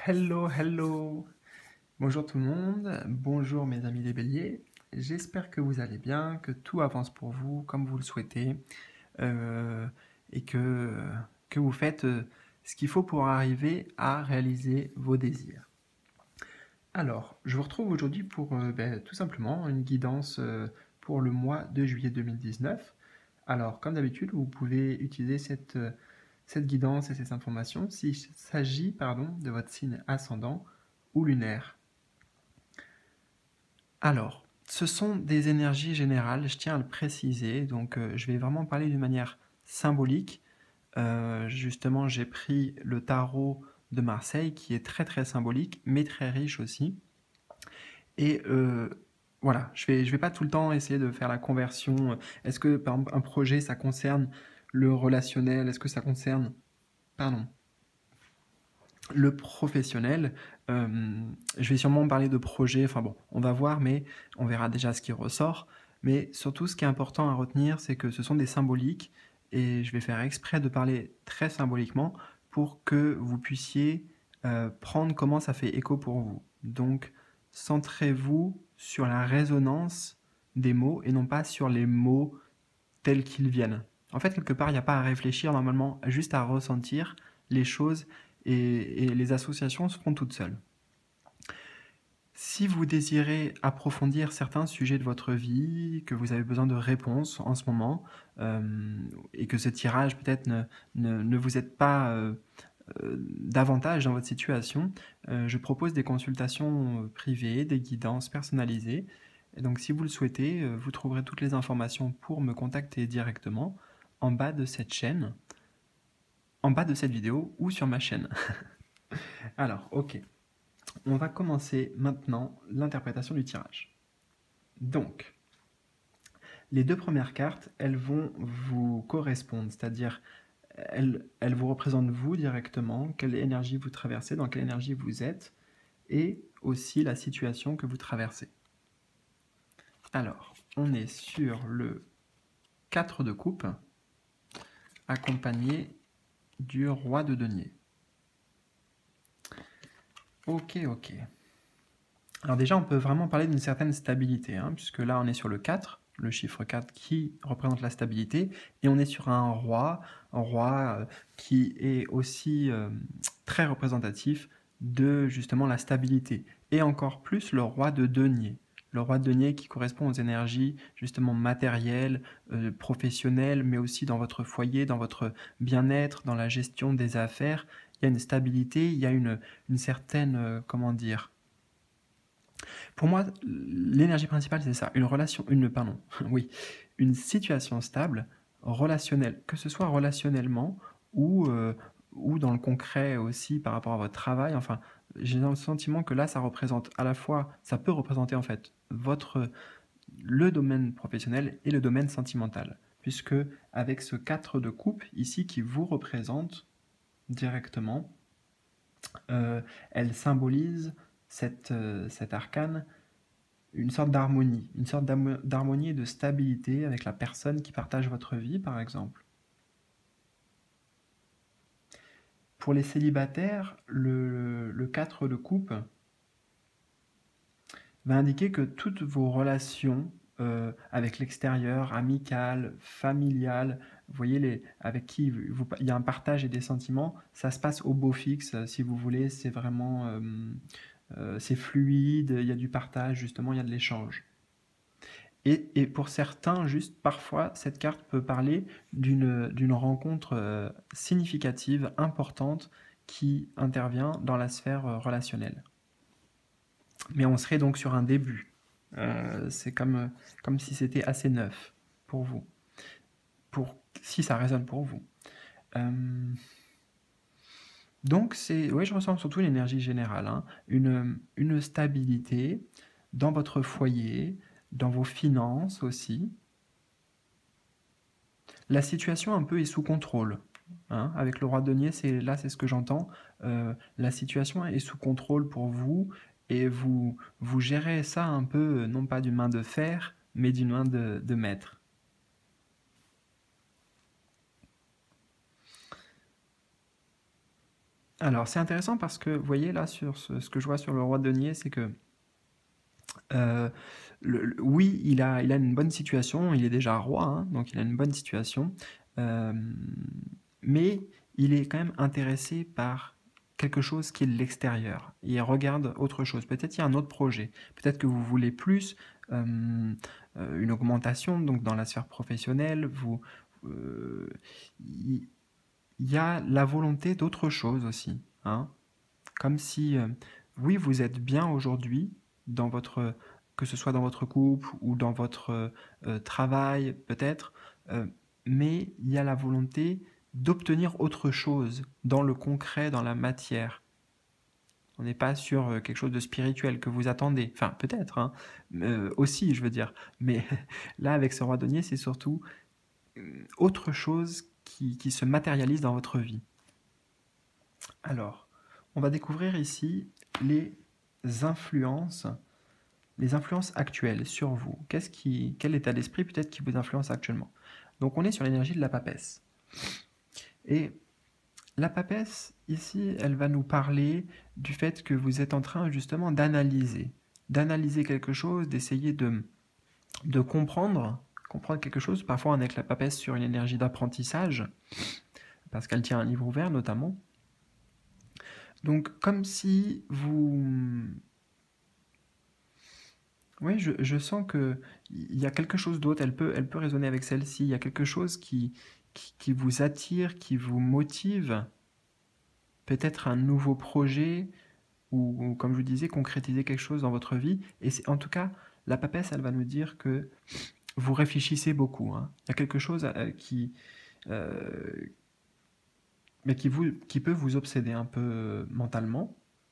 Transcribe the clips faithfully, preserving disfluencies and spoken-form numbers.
Hello, hello. Bonjour tout le monde, bonjour mes amis les béliers. J'espère que vous allez bien, que tout avance pour vous comme vous le souhaitez euh, et que, que vous faites euh, ce qu'il faut pour arriver à réaliser vos désirs. Alors, je vous retrouve aujourd'hui pour euh, ben, tout simplement une guidance euh, pour le mois de juillet deux mille dix-neuf. Alors, comme d'habitude, vous pouvez utiliser cette, euh, cette guidance et ces informations s'il s'agit pardon, de votre signe ascendant ou lunaire. Alors, ce sont des énergies générales, je tiens à le préciser, donc euh, je vais vraiment parler d'une manière symbolique. Euh, justement, j'ai pris le tarot de Marseille qui est très très symbolique, mais très riche aussi. Et euh, voilà, je vais, je vais pas tout le temps essayer de faire la conversion. Est-ce que par exemple un projet ça concerne le relationnel? Est-ce que ça concerne, pardon, le professionnel? euh, Je vais sûrement parler de projet, enfin bon, on va voir, mais on verra déjà ce qui ressort. Mais surtout, ce qui est important à retenir, c'est que ce sont des symboliques, et je vais faire exprès de parler très symboliquement pour que vous puissiez euh, prendre comment ça fait écho pour vous. Donc, centrez-vous sur la résonance des mots et non pas sur les mots tels qu'ils viennent. En fait, quelque part, il n'y a pas à réfléchir, normalement, juste à ressentir les choses et, et les associations se font toutes seules. Si vous désirez approfondir certains sujets de votre vie, que vous avez besoin de réponses en ce moment, euh, et que ce tirage peut-être ne, ne, ne vous aide pas euh, euh, davantage dans votre situation, euh, je propose des consultations privées, des guidances personnalisées. Et donc si vous le souhaitez, euh, vous trouverez toutes les informations pour me contacter directement en bas de cette chaîne, en bas de cette vidéo ou sur ma chaîne. Alors, ok. On va commencer maintenant l'interprétation du tirage. Donc, les deux premières cartes, elles vont vous correspondre, c'est-à-dire elles, elles vous représentent vous directement, quelle énergie vous traversez, dans quelle énergie vous êtes, et aussi la situation que vous traversez. Alors, on est sur le quatre de coupe, accompagné du roi de denier. Ok, ok. Alors déjà, on peut vraiment parler d'une certaine stabilité, hein, puisque là, on est sur le quatre, le chiffre quatre qui représente la stabilité, et on est sur un roi, un roi euh, qui est aussi euh, très représentatif de justement la stabilité, et encore plus le roi de denier. Le roi de denier qui correspond aux énergies justement matérielles, euh, professionnelles, mais aussi dans votre foyer, dans votre bien-être, dans la gestion des affaires. Il y a une stabilité, il y a une, une certaine, euh, comment dire, pour moi, l'énergie principale, c'est ça, une relation, une, pardon, oui, une situation stable, relationnelle, que ce soit relationnellement ou, euh, ou dans le concret aussi par rapport à votre travail. Enfin, j'ai le sentiment que là, ça représente à la fois, ça peut représenter en fait votre, le domaine professionnel et le domaine sentimental, puisque avec ce quatre de coupe ici qui vous représente directement, euh, elle symbolise cette, euh, cet arcane une sorte d'harmonie, une sorte d'harmonie et de stabilité avec la personne qui partage votre vie, par exemple. Pour les célibataires, le, le quatre de coupe va indiquer que toutes vos relations euh, avec l'extérieur, amicales, familiales, vous voyez, les, avec qui vous, il y a un partage et des sentiments, ça se passe au beau fixe, si vous voulez, c'est vraiment... Euh, euh, c'est fluide, il y a du partage, justement, il y a de l'échange. Et, et pour certains, juste parfois, cette carte peut parler d'une d'une rencontre euh, significative, importante, qui intervient dans la sphère euh, relationnelle. Mais on serait donc sur un début. Euh, c'est comme, comme si c'était assez neuf pour vous, pour, si ça résonne pour vous. Euh, donc, c'est, oui, je ressens surtout une énergie générale, hein, une, une stabilité dans votre foyer, dans vos finances aussi. La situation un peu est sous contrôle. Hein, avec le roi de denier, c'est, là c'est ce que j'entends. Euh, la situation est sous contrôle pour vous et vous, vous gérez ça un peu, non pas d'une main de fer, mais d'une main de, de maître. Alors, c'est intéressant parce que, vous voyez, là, sur ce, ce que je vois sur le roi de denier, c'est que, euh, le, le- oui, il a, il a une bonne situation, il est déjà roi, hein, donc il a une bonne situation, euh, mais il est quand même intéressé par quelque chose qui est de l'extérieur. Il regarde autre chose. Peut-être il y a un autre projet. Peut-être que vous voulez plus euh, euh, une augmentation donc dans la sphère professionnelle. Vous, euh, il il y a la volonté d'autre chose aussi, hein. Comme si, euh, oui, vous êtes bien aujourd'hui, dans votre, que ce soit dans votre couple ou dans votre euh, travail, peut-être, euh, mais il y a la volonté d'obtenir autre chose dans le concret, dans la matière. On n'est pas sur euh, quelque chose de spirituel que vous attendez. Enfin, peut-être, hein, euh, aussi, je veux dire. Mais là, avec ce roi denier, c'est surtout euh, autre chose qui, qui se matérialise dans votre vie. Alors, on va découvrir ici les influences, les influences actuelles sur vous. Qu'est-ce qui, quel état d'esprit peut-être qui vous influence actuellement? Donc, on est sur l'énergie de la papesse. Et la papesse, ici, elle va nous parler du fait que vous êtes en train justement d'analyser, d'analyser quelque chose, d'essayer de, de comprendre, comprendre quelque chose. Parfois, on est avec la papesse sur une énergie d'apprentissage, parce qu'elle tient un livre ouvert notamment. Donc, comme si vous... Oui, je, je sens que il y a quelque chose d'autre, elle peut, elle peut résonner avec celle-ci, il y a quelque chose qui, qui, qui vous attire, qui vous motive, peut-être un nouveau projet, ou, ou, comme je vous disais, concrétiser quelque chose dans votre vie. Et c'est, en tout cas, la papesse, elle va nous dire que vous réfléchissez beaucoup, hein. Il y a quelque chose euh, qui, euh, mais qui, vous, qui peut vous obséder un peu euh, mentalement.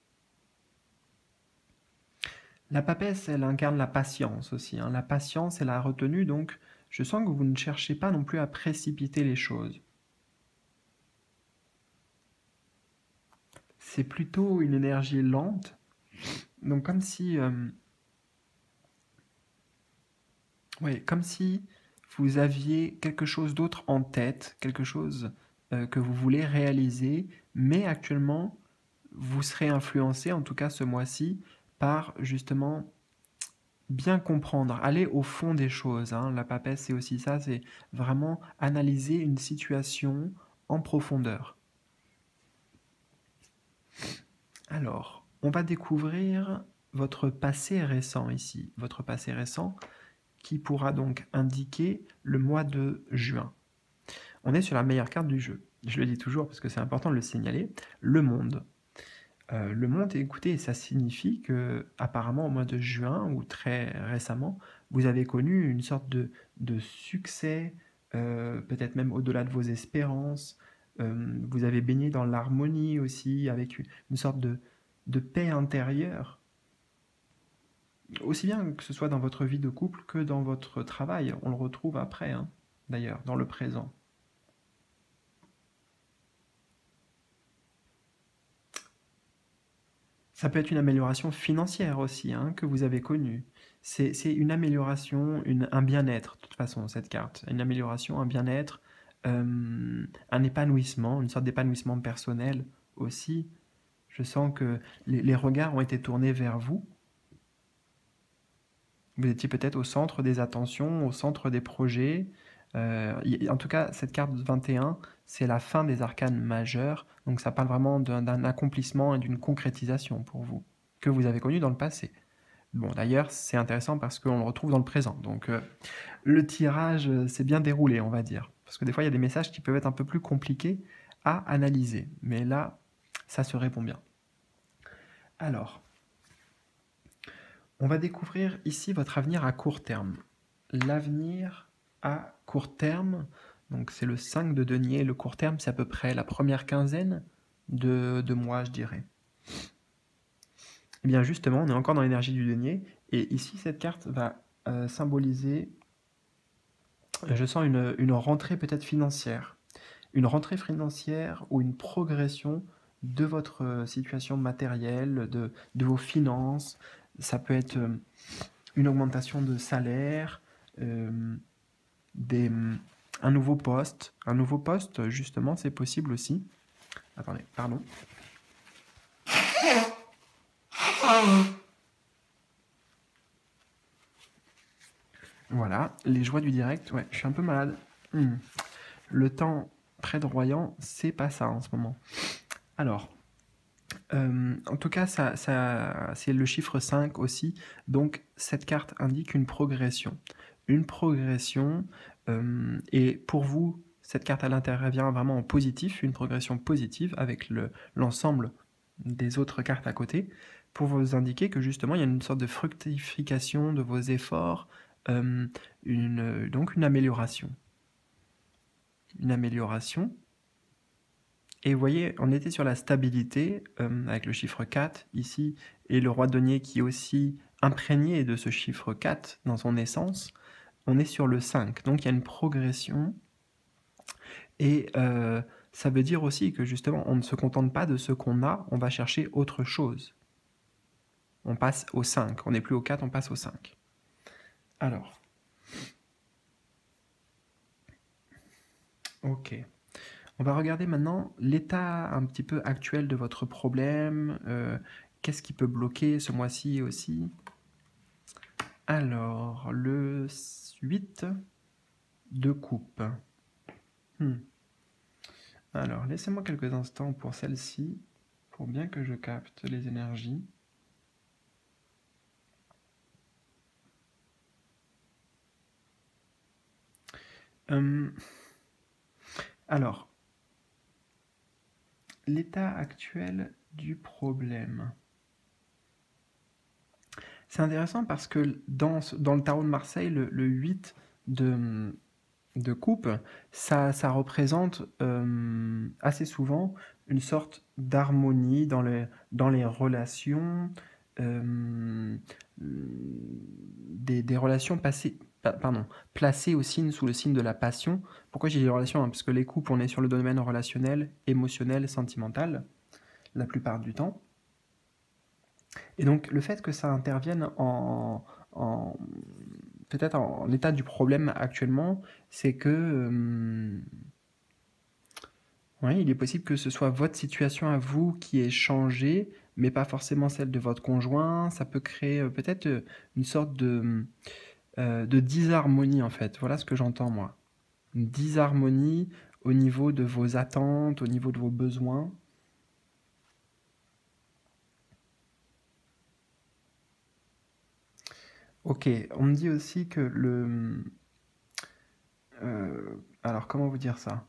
La papesse, elle incarne la patience aussi, hein. La patience et la retenue, donc je sens que vous ne cherchez pas non plus à précipiter les choses. C'est plutôt une énergie lente, donc comme si, euh, ouais, comme si vous aviez quelque chose d'autre en tête, quelque chose euh, que vous voulez réaliser, mais actuellement, vous serez influencé, en tout cas ce mois-ci, par justement bien comprendre, aller au fond des choses, hein. La papesse, c'est aussi ça, c'est vraiment analyser une situation en profondeur. Alors, on va découvrir votre passé récent ici, votre passé récent qui pourra donc indiquer le mois de juin. On est sur la meilleure carte du jeu. Je le dis toujours parce que c'est important de le signaler, le monde. Euh, le monde, écoutez, ça signifie que apparemment au mois de juin ou très récemment, vous avez connu une sorte de, de succès, euh, peut-être même au-delà de vos espérances. Euh, vous avez baigné dans l'harmonie aussi, avec une, une sorte de, de paix intérieure, aussi bien que ce soit dans votre vie de couple que dans votre travail. On le retrouve après, hein, d'ailleurs, dans le présent. Ça peut être une amélioration financière aussi, hein, que vous avez connue. C'est c'est une amélioration, une, un bien-être, de toute façon, cette carte. Une amélioration, un bien-être, euh, un épanouissement, une sorte d'épanouissement personnel aussi. Je sens que les, les regards ont été tournés vers vous. Vous étiez peut-être au centre des attentions, au centre des projets. Euh, y- en tout cas, cette carte vingt et un, c'est la fin des arcanes majeures. Donc ça parle vraiment d'un d'un accomplissement et d'une concrétisation pour vous, que vous avez connu dans le passé. Bon, d'ailleurs, c'est intéressant parce qu'on le retrouve dans le présent. Donc euh, le tirage euh, s'est bien déroulé, on va dire. Parce que des fois, il y a des messages qui peuvent être un peu plus compliqués à analyser. Mais là, ça se répond bien. Alors, on va découvrir ici votre avenir à court terme. L'avenir à court terme, donc c'est le cinq de denier. Le court terme, c'est à peu près la première quinzaine de, de mois, je dirais. Et bien justement, on est encore dans l'énergie du denier. Et ici, cette carte va euh, symboliser, je sens une, une rentrée peut-être financière. Une rentrée financière ou une progression de votre euh, situation matérielle, de, de vos finances. Ça peut être euh, une augmentation de salaire, euh, des, un nouveau poste. Un nouveau poste, justement, c'est possible aussi. Attendez, pardon. Voilà, les joies du direct, ouais, je suis un peu malade. Hmm. Le temps prédroyant, c'est pas ça en ce moment. Alors, euh, en tout cas, ça, ça, c'est le chiffre cinq aussi, donc cette carte indique une progression. Une progression, euh, et pour vous, cette carte elle intervient vraiment en positif, une progression positive avec le, l'ensemble des autres cartes à côté, pour vous indiquer que justement il y a une sorte de fructification de vos efforts, euh, une, donc une amélioration. Une amélioration. Et vous voyez, on était sur la stabilité, euh, avec le chiffre quatre ici, et le roi de denier qui est aussi imprégné de ce chiffre quatre dans son essence. On est sur le cinq, donc il y a une progression. Et euh, ça veut dire aussi que justement, on ne se contente pas de ce qu'on a, on va chercher autre chose. On passe au cinq, on n'est plus au quatre, on passe au cinq. Alors. Ok. On va regarder maintenant l'état un petit peu actuel de votre problème. Euh, Qu'est-ce qui peut bloquer ce mois-ci aussi? Alors, le huit de coupe. Hmm. Alors, laissez-moi quelques instants pour celle-ci, pour bien que je capte les énergies. Hum, alors, l'état actuel du problème. C'est intéressant parce que dans, dans le tarot de Marseille, le, le huit de, de coupe, ça, ça représente euh, assez souvent une sorte d'harmonie dans les, dans les relations, euh, des, des relations passées, pa- pardon, placées au signe, sous le signe de la passion. Pourquoi j'ai dit relations, hein? Parce que les couples, on est sur le domaine relationnel, émotionnel, sentimental, la plupart du temps. Et donc le fait que ça intervienne en, en peut-être en l'état du problème actuellement, c'est que euh, ouais, il est possible que ce soit votre situation à vous qui ait changé, mais pas forcément celle de votre conjoint. Ça peut créer euh, peut-être euh, une sorte de, euh, de disharmonie en fait. Voilà ce que j'entends moi. Une disharmonie au niveau de vos attentes, au niveau de vos besoins. Ok, on me dit aussi que le... euh, alors comment vous dire ça?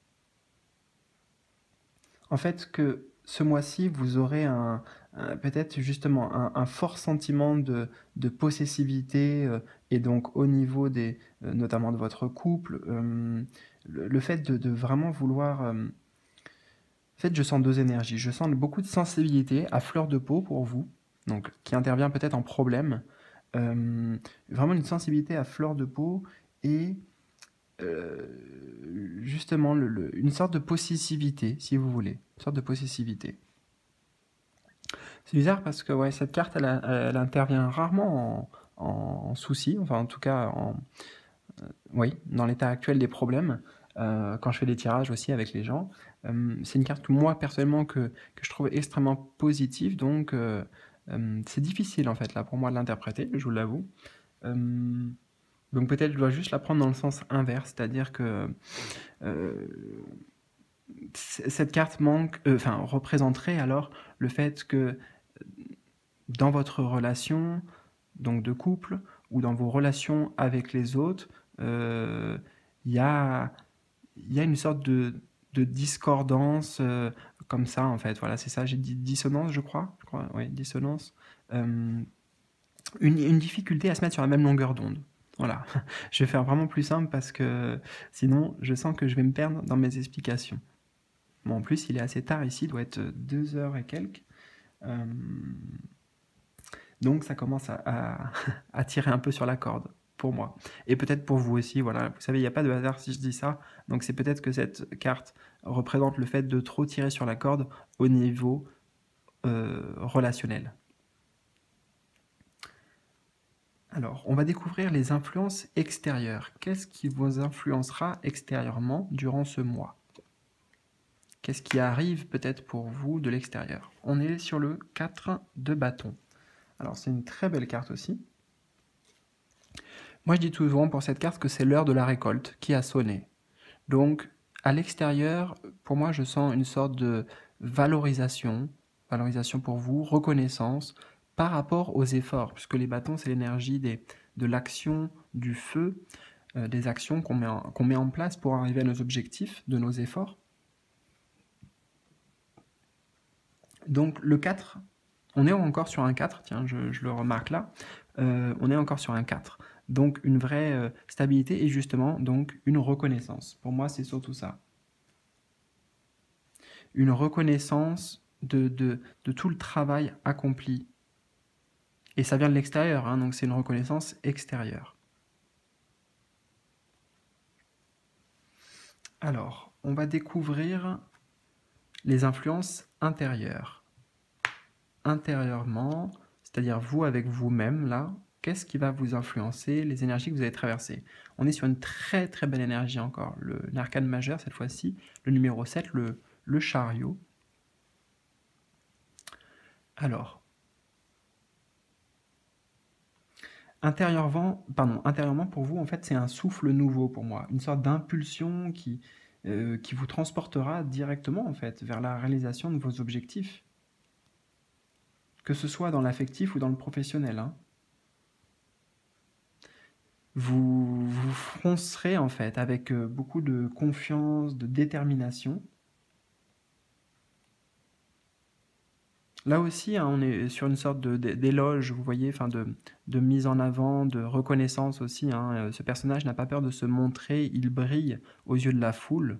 En fait, que ce mois-ci, vous aurez un, un- peut-être justement un, un fort sentiment de, de possessivité, euh, et donc au niveau des, euh, notamment de votre couple, euh, le, le fait de, de vraiment vouloir... euh, en fait, je sens deux énergies. Je sens beaucoup de sensibilité à fleur de peau pour vous, donc qui intervient peut-être en problème. Euh, Vraiment une sensibilité à fleur de peau et euh, justement le- le- une sorte de possessivité, si vous voulez. Une sorte de possessivité. C'est bizarre parce que ouais, cette carte, elle, a- elle intervient rarement en, en souci, enfin en tout cas en, oui, dans l'état actuel des problèmes, euh, quand je fais des tirages aussi avec les gens. Euh, c'est une carte que moi personnellement que, que je trouve extrêmement positive, donc euh, euh, c'est difficile en fait là pour moi de l'interpréter, je vous l'avoue. Euh, donc peut-être je dois juste la prendre dans le sens inverse, c'est-à-dire que euh, c- cette carte manque, euh, enfin représenterait alors le fait que dans votre relation, donc de couple, ou dans vos relations avec les autres, euh, il y a, il y a une sorte de, de discordance, euh, comme ça, en fait. Voilà, c'est ça, j'ai dit dissonance, je crois. Je crois, oui, dissonance. Euh, une, une difficulté à se mettre sur la même longueur d'onde. Voilà, je vais faire vraiment plus simple parce que sinon, je sens que je vais me perdre dans mes explications. Bon, en plus, il est assez tard ici, il doit être deux heures et quelques. Euh, Donc ça commence à, à, à tirer un peu sur la corde pour moi. Et peut-être pour vous aussi, voilà. Vous savez, il n'y a pas de hasard si je dis ça. Donc c'est peut-être que cette carte représente le fait de trop tirer sur la corde au niveau euh, relationnel. Alors, on va découvrir les influences extérieures. Qu'est-ce qui vous influencera extérieurement durant ce mois? Qu'est-ce qui arrive peut-être pour vous de l'extérieur? On est sur le quatre de bâton. Alors c'est une très belle carte aussi. Moi je dis souvent pour cette carte que c'est l'heure de la récolte qui a sonné. Donc à l'extérieur, pour moi je sens une sorte de valorisation, valorisation pour vous, reconnaissance par rapport aux efforts, puisque les bâtons c'est l'énergie des, de l'action, du feu, euh, des actions qu'on met, en, qu'on met en place pour arriver à nos objectifs, de nos efforts. Donc le quatre, on est encore sur un quatre, tiens, je, je le remarque là, euh, on est encore sur un quatre. Donc une vraie euh, stabilité et justement donc une reconnaissance. Pour moi, c'est surtout ça. Une reconnaissance de, de, de tout le travail accompli. Et ça vient de l'extérieur, hein, donc c'est une reconnaissance extérieure. Alors, on va découvrir les influences intérieures. Intérieurement, c'est-à-dire vous avec vous-même, là, qu'est-ce qui va vous influencer, les énergies que vous avez traversées? On est sur une très très belle énergie encore, l'arcane majeur cette fois-ci, le numéro sept, le, le chariot. Alors, intérieurement, pardon, intérieurement pour vous, en fait, c'est un souffle nouveau pour moi, une sorte d'impulsion qui, euh, qui vous transportera directement, en fait, vers la réalisation de vos objectifs. Que ce soit dans l'affectif ou dans le professionnel, hein. Vous, vous foncerez en fait avec beaucoup de confiance, de détermination. Là aussi, hein, on est sur une sorte d'éloge, vous voyez, enfin de, de mise en avant, de reconnaissance aussi. Hein. Ce personnage n'a pas peur de se montrer, il brille aux yeux de la foule.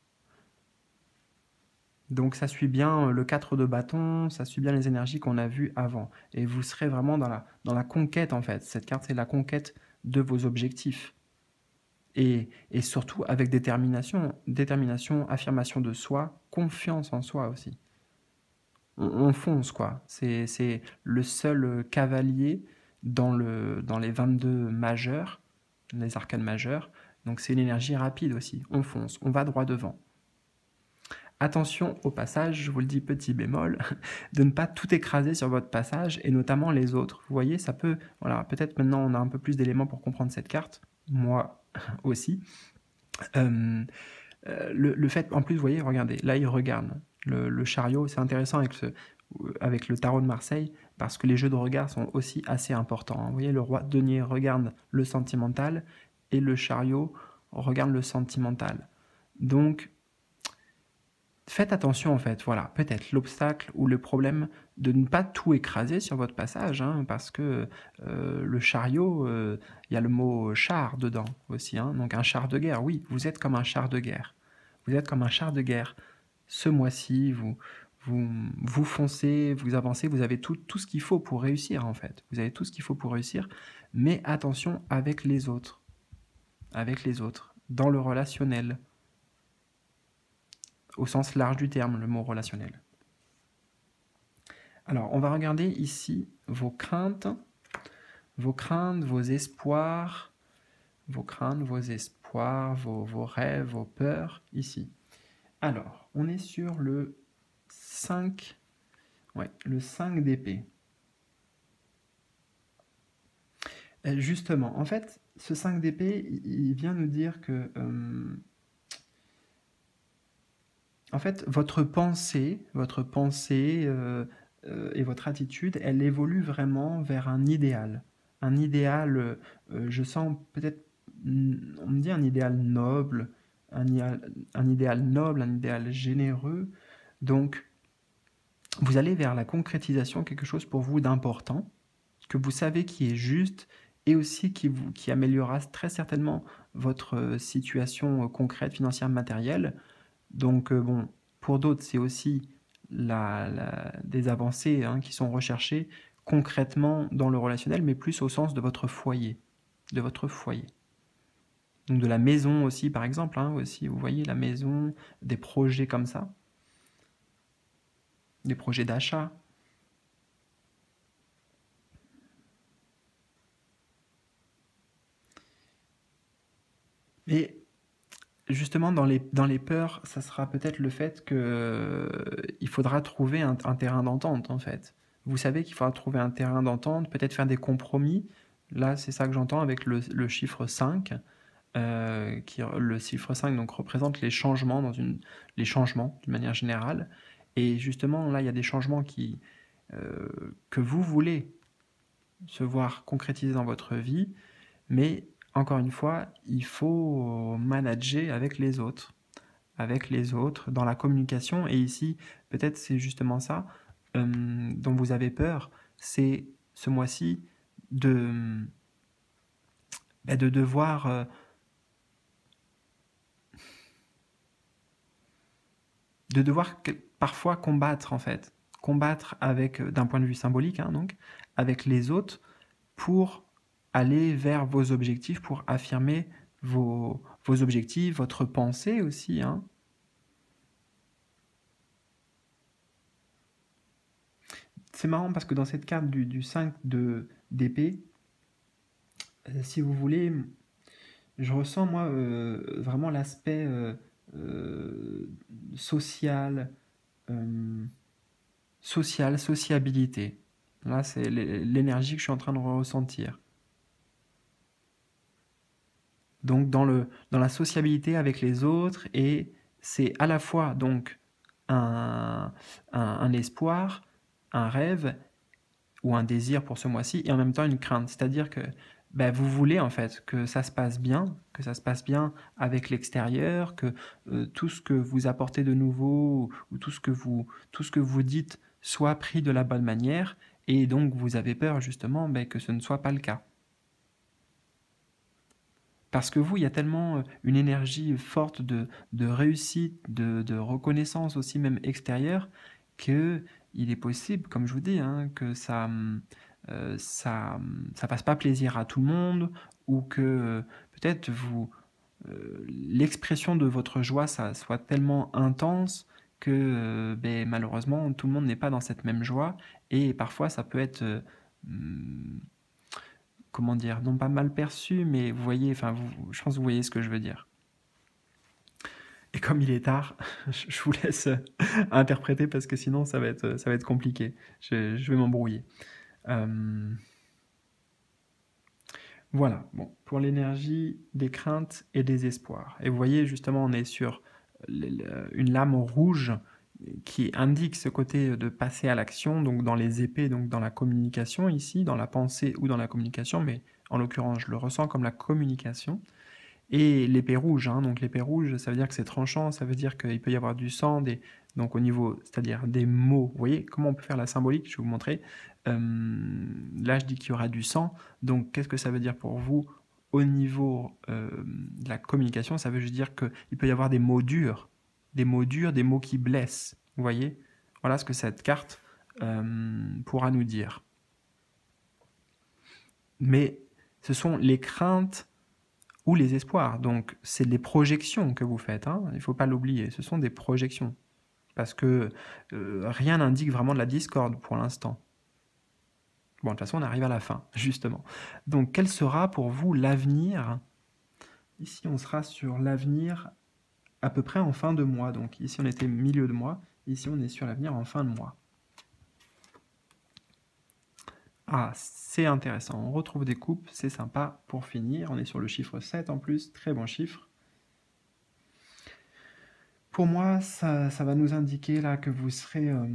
Donc ça suit bien le quatre de bâton, ça suit bien les énergies qu'on a vues avant. Et vous serez vraiment dans la, dans la conquête en fait. Cette carte, c'est la conquête de vos objectifs. Et, et surtout avec détermination, détermination, affirmation de soi, confiance en soi aussi. On, on fonce quoi, c'est le seul cavalier dans, le, dans les vingt-deux majeurs, les arcanes majeurs, donc c'est une énergie rapide aussi, on fonce, on va droit devant. Attention au passage, je vous le dis petit bémol, de ne pas tout écraser sur votre passage, et notamment les autres. Vous voyez, ça peut, voilà, peut-être maintenant on a un peu plus d'éléments pour comprendre cette carte, moi aussi. Euh, euh, le, le fait, en plus, vous voyez, regardez, là il regarde le, le chariot, c'est intéressant avec, ce, avec le tarot de Marseille, parce que les jeux de regard sont aussi assez importants. Hein. Vous voyez, le roi denier regarde le sentimental, et le chariot regarde le sentimental. Donc, faites attention en fait, voilà, peut-être l'obstacle ou le problème de ne pas tout écraser sur votre passage, hein, parce que euh, le chariot, il euh, y a le mot char dedans aussi, hein, donc un char de guerre, oui, vous êtes comme un char de guerre. Vous êtes comme un char de guerre. Ce mois-ci, vous, vous, vous foncez, vous avancez, vous avez tout, tout ce qu'il faut pour réussir en fait. Vous avez tout ce qu'il faut pour réussir, mais attention avec les autres. Avec les autres, dans le relationnel. Au sens large du terme, le mot relationnel. Alors, on va regarder ici vos craintes, vos craintes, vos espoirs, vos craintes, vos espoirs, vos, vos rêves, vos peurs, ici. Alors, on est sur le cinq, ouais, le cinq d'épée. Justement, en fait, ce cinq d'épée, il vient nous dire que... Euh, En fait, votre pensée, votre pensée euh, euh, et votre attitude, elle évolue vraiment vers un idéal. Un idéal, euh, je sens peut-être, on me dit un idéal noble, un idéal, un idéal noble, un idéal généreux. Donc, vous allez vers la concrétisation, quelque chose pour vous d'important, que vous savez qui est juste et aussi qui, vous, qui améliorera très certainement votre situation concrète, financière, matérielle. Donc, euh, bon, pour d'autres, c'est aussi la, la, des avancées hein, qui sont recherchées concrètement dans le relationnel, mais plus au sens de votre foyer, de votre foyer. Donc de la maison aussi, par exemple, hein, aussi, vous voyez, la maison, des projets comme ça, des projets d'achat. Et Justement, dans les, dans les peurs, ça sera peut-être le fait que euh, il faudra trouver un, un terrain d'entente, en fait. Vous savez qu'il faudra trouver un terrain d'entente, peut-être faire des compromis. Là, c'est ça que j'entends avec le, le chiffre cinq. Euh, qui, le chiffre cinq donc, représente les changements, dans une, les changements d'une manière générale. Et justement, là, il y a des changements qui, euh, que vous voulez se voir concrétisés dans votre vie, mais encore une fois, il faut manager avec les autres, avec les autres, dans la communication. Et ici, peut-être c'est justement ça euh, dont vous avez peur, c'est ce mois-ci de, bah, de devoir... Euh, de devoir parfois combattre en fait, combattre avec, d'un point de vue symbolique, hein, donc, avec les autres pour aller vers vos objectifs, pour affirmer vos, vos objectifs, votre pensée aussi. Hein. C'est marrant parce que dans cette carte du, du cinq de, d'épée, euh, si vous voulez, je ressens moi euh, vraiment l'aspect euh, euh, social, euh, social, sociabilité. Là, c'est l'énergie que je suis en train de ressentir. Donc, dans, le, dans la sociabilité avec les autres, et c'est à la fois donc un, un, un espoir, un rêve ou un désir pour ce mois-ci, et en même temps une crainte. C'est-à-dire que ben, vous voulez en fait que ça se passe bien, que ça se passe bien avec l'extérieur, que euh, tout ce que vous apportez de nouveau ou tout ce que vous, tout ce que vous dites soit pris de la bonne manière, et donc vous avez peur justement ben, que ce ne soit pas le cas. Parce que vous, il y a tellement une énergie forte de, de réussite, de, de reconnaissance aussi même extérieure, que il est possible, comme je vous dis, hein, que ça, euh, ça, ça passe pas plaisir à tout le monde, ou que euh, peut-être vous, euh, l'expression de votre joie, ça soit tellement intense que euh, ben, malheureusement tout le monde n'est pas dans cette même joie, et parfois ça peut être euh, comment dire, non pas mal perçu, mais vous voyez, enfin, vous, je pense que vous voyez ce que je veux dire. Et comme il est tard, je vous laisse interpréter parce que sinon ça va être, ça va être compliqué. Je, je vais m'embrouiller. Euh, voilà, bon, pour l'énergie des craintes et des espoirs. Et vous voyez, justement, on est sur une lame rouge qui indique ce côté de passer à l'action, donc dans les épées, donc dans la communication ici, dans la pensée ou dans la communication, mais en l'occurrence, je le ressens comme la communication. Et l'épée rouge, hein, donc l'épée rouge, ça veut dire que c'est tranchant, ça veut dire qu'il peut y avoir du sang, des, donc au niveau, c'est-à-dire des mots. Vous voyez comment on peut faire la symbolique? Je vais vous montrer. Euh, là, je dis qu'il y aura du sang. Donc, qu'est-ce que ça veut dire pour vous au niveau euh, de la communication? Ça veut juste dire qu'il peut y avoir des mots durs, des mots durs, des mots qui blessent. Vous voyez? Voilà ce que cette carte euh, pourra nous dire. Mais ce sont les craintes ou les espoirs. Donc, c'est des projections que vous faites. Hein. Il ne faut pas l'oublier. Ce sont des projections. Parce que euh, rien n'indique vraiment de la discorde pour l'instant. Bon, de toute façon, on arrive à la fin, justement. Donc, quel sera pour vous l'avenir? Ici, on sera sur l'avenir à peu près en fin de mois. Donc, ici, on était milieu de mois. Ici, on est sur l'avenir en fin de mois. Ah, c'est intéressant. On retrouve des coupes, c'est sympa. Pour finir, on est sur le chiffre sept en plus. Très bon chiffre. Pour moi, ça, ça va nous indiquer là que vous serez... Euh,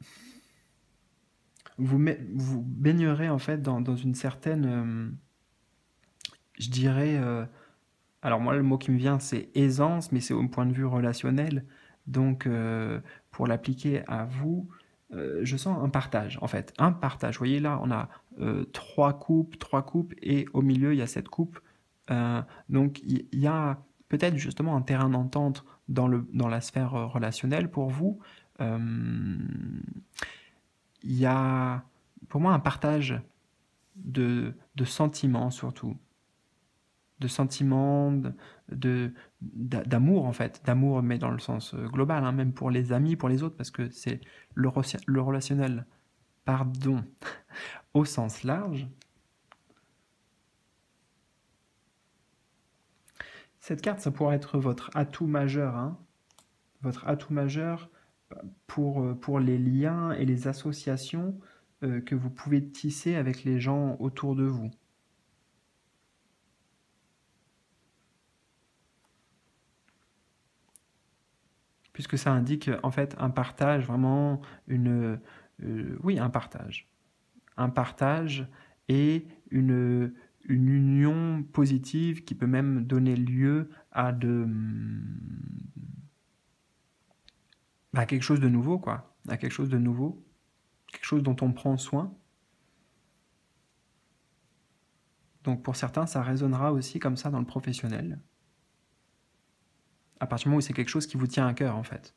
vous, met, vous baignerez en fait dans, dans une certaine... Euh, je dirais... Euh, alors moi, le mot qui me vient, c'est aisance, mais c'est au point de vue relationnel. Donc, euh, pour l'appliquer à vous, euh, je sens un partage, en fait. Un partage. Vous voyez, là, on a euh, trois coupes, trois coupes, et au milieu, il y a cette coupe. Euh, donc, il y, y a peut-être justement un terrain d'entente dans, le, dans la sphère relationnelle pour vous. Euh, il y a, pour moi, un partage de, de sentiments, surtout. De sentiments, de, d'amour en fait, d'amour mais dans le sens global, hein, même pour les amis, pour les autres, parce que c'est le, le relationnel, pardon, au sens large. Cette carte, ça pourrait être votre atout majeur, hein. Votre atout majeur pour, pour les liens et les associations euh, que vous pouvez tisser avec les gens autour de vous. Puisque ça indique en fait un partage, vraiment une... Euh, oui, un partage. Un partage et une, une union positive qui peut même donner lieu à de... à quelque chose de nouveau, quoi. À quelque chose de nouveau. Quelque chose dont on prend soin. Donc pour certains, ça résonnera aussi comme ça dans le professionnel. À partir du moment où c'est quelque chose qui vous tient à cœur, en fait.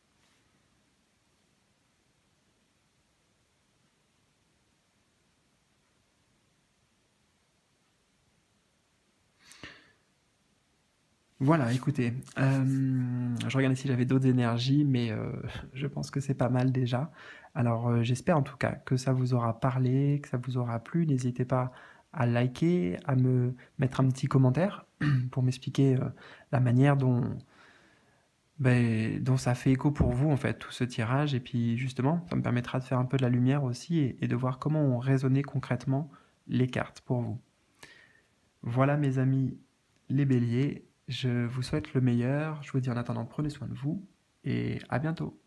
Voilà, écoutez, euh, je regardais si j'avais d'autres énergies, mais euh, je pense que c'est pas mal déjà. Alors euh, j'espère en tout cas que ça vous aura parlé, que ça vous aura plu. N'hésitez pas à liker, à me mettre un petit commentaire pour m'expliquer euh, la manière dont, ben, dont ça fait écho pour vous, en fait, tout ce tirage. Et puis justement, ça me permettra de faire un peu de la lumière aussi et, et de voir comment ont résonné concrètement les cartes pour vous. Voilà mes amis les béliers, je vous souhaite le meilleur, je vous dis en attendant prenez soin de vous et à bientôt.